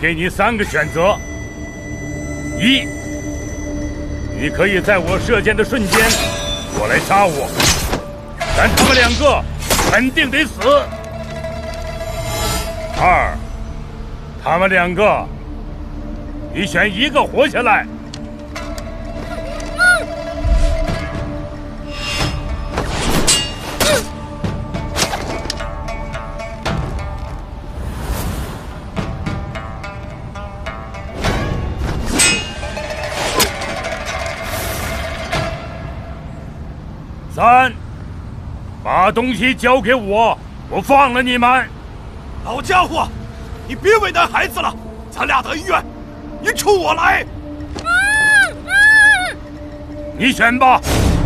给你3个选择：一，你可以在我射箭的瞬间过来杀我，但他们2个肯定得死；二，他们2个，你选1个活下来。3，把东西交给我，我放了你们。 老家伙，你别为难孩子了，咱俩的恩怨，你冲我来。 你选吧。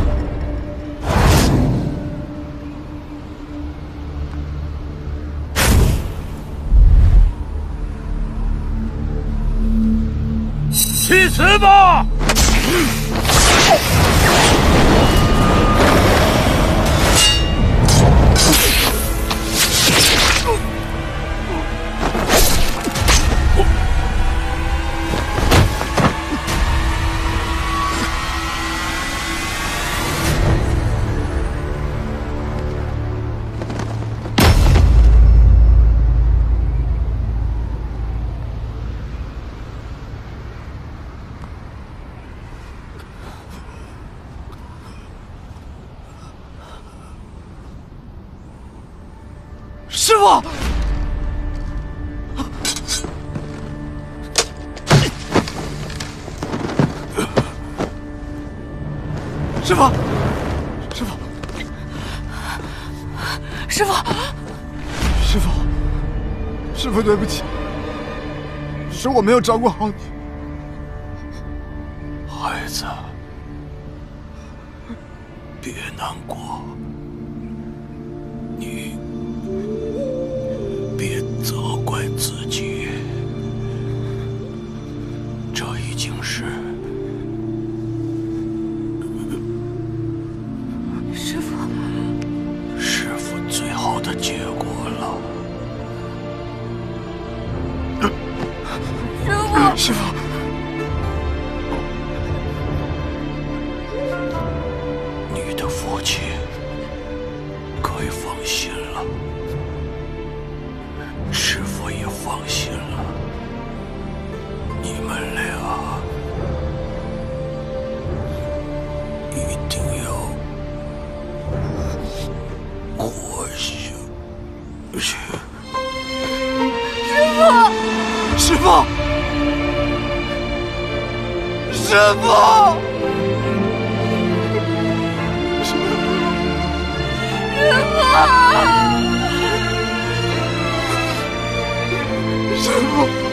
去死吧！ 师傅，师傅，师傅， 师傅， 师傅，师傅，对不起，是我没有照顾好你。 孩子，别难过，你别责怪自己，这已经是师父最好的结果了。 师父， 你的父亲可以放心了，师父也放心了。你们俩一定要活下去。 师父，师父，师父。